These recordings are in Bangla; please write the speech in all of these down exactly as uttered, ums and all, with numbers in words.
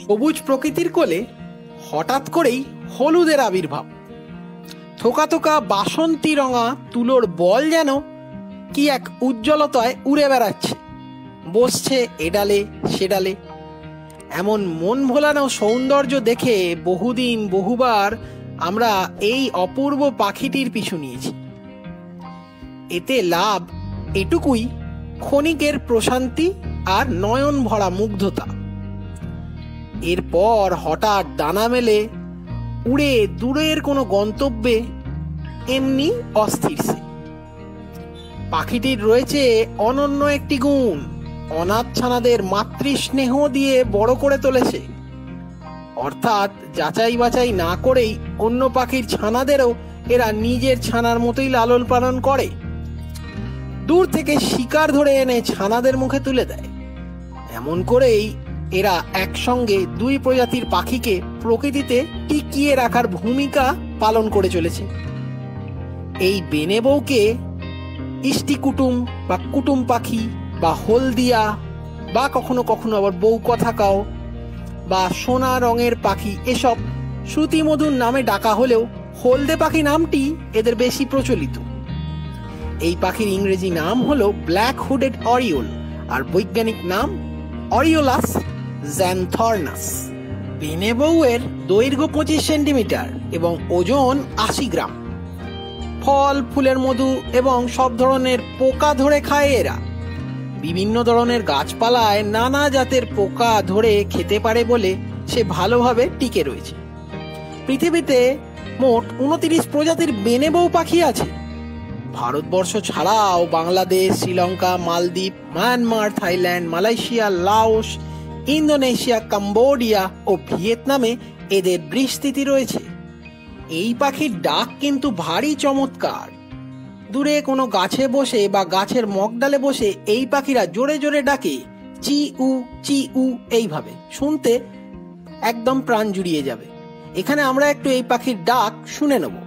সবুজ প্রকৃতির কোলে হঠাৎ করেই হলুদের আবির্ভাব। থোকা থোকা বাসন্তী রঙা তুলোর বল যেন কি এক উজ্জ্বলতায় উড়ে বেড়াচ্ছে, বসছে এডালে সেডালে। এমন মন ভোলানো সৌন্দর্য দেখে বহুদিন বহুবার আমরা এই অপূর্ব পাখিটির পিছু নিয়েছি। এতে লাভ এটুকুই, ক্ষণিকের প্রশান্তি আর নয়ন ভরা মুগ্ধতা। এরপর হঠাৎ ডানা মেলে উড়ে দূরের কোনো গন্তব্যে এমনি অস্থির সে। পাখিটির রয়েছে অনন্য একটি গুণ, অনাথ ছানাদের মাতৃস্নেহ দিয়ে বড় করে তোলেছে। অর্থাৎ যাচাই বাছাই না করেই অন্য পাখির ছানাদেরও এরা নিজের ছানার মতোই লালন পালন করে। দূর থেকে শিকার ধরে এনে ছানাদের মুখে তুলে দেয়। এমন করেই এরা একসঙ্গে দুই প্রজাতির পাখিকে প্রকৃতিতে টিকিয়ে রাখার ভূমিকা পালন করে চলেছে। এই বেনে বউকে ইষ্টি কুটুম বা কুটুম পাখি বা হলদিয়া বা কখনো কখনো আবার বউ কথা কাও বা সোনা রঙের পাখি এসব শ্রুতিমধুর নামে ডাকা হলেও হলদে পাখি নামটি এদের বেশি প্রচলিত। এই পাখির ইংরেজি নাম হলো ব্ল্যাক হুডেড অরিওল আর বৈজ্ঞানিক নাম অরিওলাস জ্যানথর্নাস। বেনে বউয়ের দৈর্ঘ্য পঁচিশ সেন্টিমিটার এবং ওজন আশি গ্রাম। ফল ফুলের মধু এবং সব ধরনের পোকা ধরে খায় এরা। বিভিন্ন ধরনের গাছপালায় নানা জাতের পোকা ধরে খেতে পারে বলে সে ভালোভাবে টিকে রয়েছে। পৃথিবীতে মোট উনত্রিশ প্রজাতির বেনে বউ পাখি আছে। ভারতবর্ষ ছাড়াও Bangladesh, Sri Lanka, Maldives, Myanmar, Thailand, Malaysia, Laos, Indonesia, Cambodia ও ভিয়েতনামে এদের বিস্তৃতি রয়েছে। এই পাখির ডাক কিন্তু ভারী চমৎকার। দূরে কোনো গাছে বসে বা গাছের মগডালে বসে এই পাখিরা জোরে জোরে ডাকে, চি উ চি উ, এইভাবে শুনতে একদম প্রাণ জুড়িয়ে যাবে। এখানে আমরা একটু এই পাখির ডাক শুনে নেব।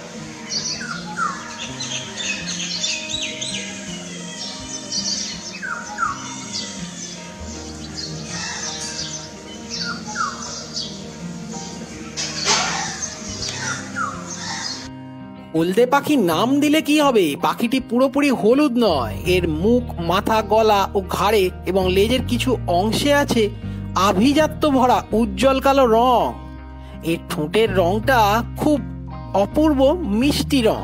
হলদে পাখির নাম দিলে কি হবে? পাখিটি পুরোপুরি হলুদ নয়, এর মুখ, মাথা, গলা ও ঘাড়ে এবং লেজের কিছু অংশে আছে আভিজাত্য ভরা উজ্জ্বল কালো রং। এর ঠোঁটের রংটা খুব অপূর্ব মিষ্টি রং।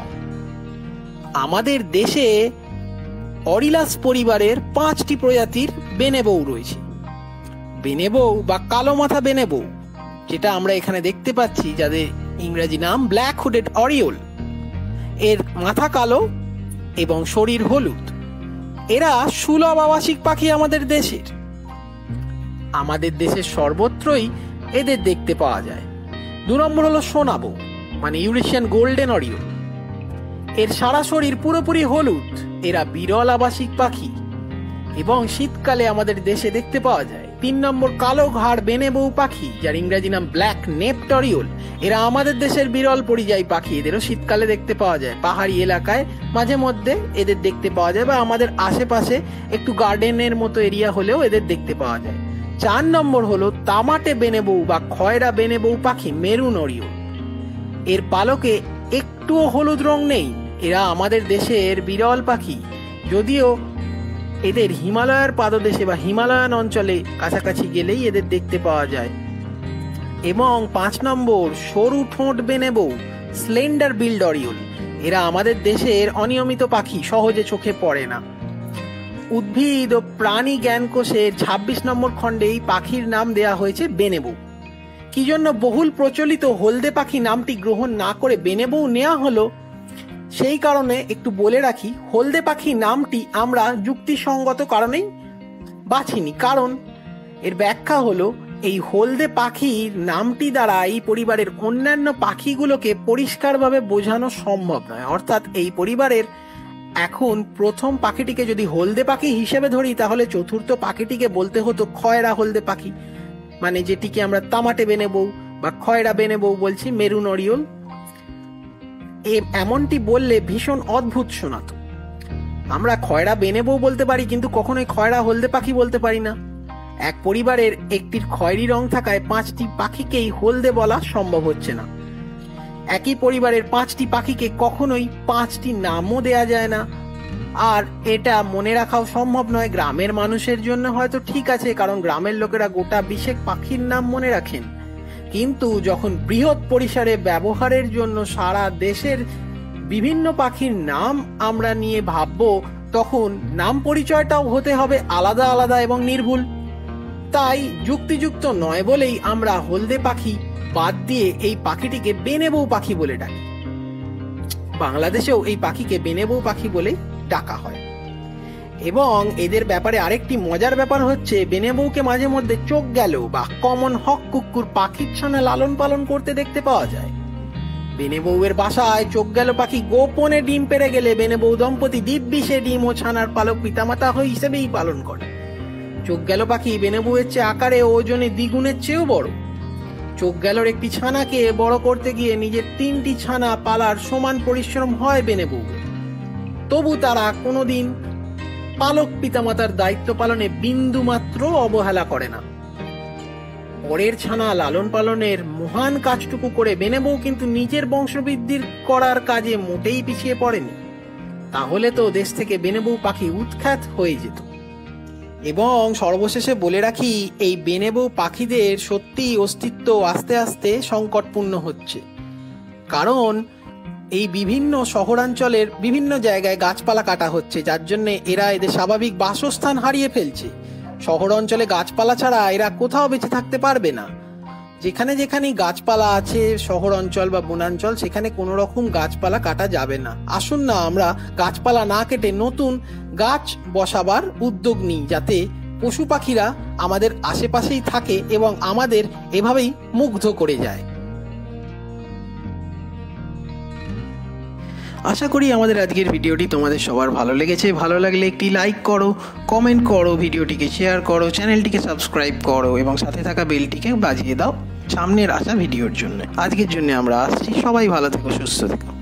আমাদের দেশে অরিলাস পরিবারের পাঁচটি প্রজাতির বেনে বউ রয়েছে। বেনে বউ বা কালো মাথা বেনে বউ, যেটা আমরা এখানে দেখতে পাচ্ছি, যাদের ইংরেজি নাম ব্ল্যাক হুডেড অরিওল, এর মাথা কালো এবং শরীর হলুদ। এরা সুলভ আবাসিক পাখি আমাদের দেশের। আমাদের দেশের সর্বত্রই এদের দেখতে পাওয়া যায়। দু নম্বর হলো সোনা বউ মানে ইউরেশিয়ান গোল্ডেন অরিওল। এর সারা শরীর পুরোপুরি হলুদ। এরা বিরল আবাসিক পাখি এবং শীতকালে আমাদের দেশে দেখতে পাওয়া যায়। তিন নম্বর কালো ঘাড় বেনে বউ পাখি, যার ইংরেজি নাম ব্ল্যাক নেপড অরিওল। এরা আমাদের দেশের বিরল পরিযায়ী পাখি। এদেরও শীতকালে দেখতে পাওয়া যায়। পাহাড়ি এলাকায় মাঝে মধ্যে এদের দেখতে পাওয়া যায়, বা আমাদের আশেপাশে একটু গার্ডেনের মতো এরিয়া হলেও এদের দেখতে পাওয়া যায়। চার নম্বর হলো তামাটে বেনে বউ বা খয়রা বেনে বউ পাখি মেরুন অরিওল। এর পালকে একটুও হলুদ রং নেই। এরা আমাদের দেশের বিরল পাখি, যদিও এদের হিমালয়ের পাদদেশে বা হিমালয়ান অঞ্চলে কাছাকাছি গেলেই এদের দেখতে পাওয়া যায়। এবং পাঁচ নম্বর সরু ঠোঁট বেনে বউ স্লেন্ডার বিল্ড অরিওল। এরা আমাদের দেশের অনিয়মিত পাখি, সহজে চোখে পড়ে না। উদ্ভিদ ও প্রাণী জ্ঞানকোষের ছাব্বিশ নম্বর খণ্ডে এই পাখির নাম দেয়া হয়েছে বেনে বউ। কি জন্য বহুল প্রচলিত হলদে পাখি নামটি গ্রহণ না করে বেনে বউ নেওয়া হলো, সেই কারণে একটু বলে রাখি। হলদে পাখি নামটি আমরা যুক্তিসঙ্গত কারণেই বাছিনি। কারণ এর ব্যাখ্যা হলো, এই হলদে পাখির নামটি দ্বারা এই পরিবারের অন্যান্য পাখিগুলোকে পরিষ্কারভাবে বোঝানো সম্ভব নয়। অর্থাৎ এই পরিবারের এখন প্রথম পাখিটিকে যদি হলদে পাখি হিসেবে ধরি, তাহলে চতুর্থ পাখিটিকে বলতে হতো খয়রা হলদে পাখি, মানে যেটিকে আমরা তামাটে বেনে বউ বা খয়রা বেনে বউ বলছি, মেরুন অরিওল। এমনটি বললে ভীষণ অদ্ভুত শোনাতো। আমরা খয়রা বেনে বউ বলতে পারি, কিন্তু কখনোই খয়রা হলদে পাখি বলতে পারি না। এক পরিবারের একটির খয়েরি রং থাকায় পাঁচটি পাখিকেই হলদে বলা সম্ভব হচ্ছে না। একই পরিবারের পাঁচটি পাখিকে কখনোই পাঁচটি নামও দেয়া যায় না। আর এটা মনে রাখাও সম্ভব নয়। গ্রামের মানুষের জন্য হয়তো ঠিক আছে, কারণ গ্রামের লোকেরা গোটা বিশেক পাখির নাম মনে রাখেন। কিন্তু যখন বৃহৎ পরিসরে ব্যবহারের জন্য সারা দেশের বিভিন্ন পাখির নাম আমরা নিয়ে ভাববো, তখন নাম পরিচয়টাও হতে হবে আলাদা আলাদা এবং নির্ভুল। তাই যুক্তিযুক্ত নয় বলেই আমরা হলদে পাখি বাদ দিয়ে এই পাখিটিকে বেনেবৌ পাখি বলে ডাকি। বাংলাদেশেও এই পাখিকে বেনেবৌ পাখি বলে ডাকা হয়। এবং এদের ব্যাপারে আরেকটি মজার ব্যাপার হচ্ছে, বেনেবৌকে মাঝে মধ্যে চোখ গেল বা কমন হক কুকুর পাখির ছানা লালন পালন করতে দেখতে পাওয়া যায়। বেনেবৌয়ের বাসায় চোখ গেল পাখি গোপনে ডিম পেড়ে গেলে বেনেবৌ দম্পতি দিব্যি সে ডিম ও ছানার পালক পিতামাতা হিসেবেই পালন করে। চোখ গেল পাখি বেনেবৌয়ের চেয়ে আকারে ও ওজনে দ্বিগুণের চেয়েও বড়। চোখ গেলর একটি ছানাকে বড় করতে গিয়ে নিজের তিনটি ছানা পালার সমান পরিশ্রম হয় বেনেবৌ, তবু তারা কোনোদিন পালক পিতামাতার দায়িত্ব পালনে বিন্দু মাত্র অবহেলা করে না। পরের ছানা লালন পালনের মহান কাজটুকু করে বেনেবৌ কিন্তু নিজের বংশবৃদ্ধির করার কাজে মোটেই পিছিয়ে পড়েনি। তাহলে তো দেশ থেকে বেনেবৌ পাখি উৎখাত হয়ে যেত। এবং সর্বশেষে বলে রাখি, এই বেনেবৌ পাখিদের সত্যি অস্তিত্ব আস্তে আস্তে সংকটপূর্ণ হচ্ছে। কারণ এই বিভিন্ন শহরাঞ্চলের বিভিন্ন জায়গায় গাছপালা কাটা হচ্ছে, যার জন্য এরা এদের স্বাভাবিক বাসস্থান হারিয়ে ফেলছে। শহর অঞ্চলে গাছপালা ছাড়া এরা কোথাও বেঁচে থাকতে পারবে না। যেখানে যেখানে গাছপালা আছে শহর অঞ্চল বা বনাঞ্চল, সেখানে কোনো রকম গাছপালা কাটা যাবে না। আসুন না আমরা গাছপালা না কেটে নতুন গাছ বসাবার উদ্যোগ নিই, যাতে পশু পাখিরা আমাদের আশেপাশেই থাকে এবং আমাদের এভাবেই মুগ্ধ করে যায়। আশা করি আমাদের আজকের ভিডিওটি তোমাদের সবার ভালো লেগেছে। ভালো লাগলে একটি লাইক করো, কমেন্ট করো, ভিডিওটিকে শেয়ার করো, চ্যানেলটিকে সাবস্ক্রাইব করো এবং সাথে থাকা বেলটিকে বাজিয়ে দাও সামনের আসা ভিডিওর জন্য। আজকের জন্য আমরা আসছি। সবাই ভালো থেকো, সুস্থ থেকো।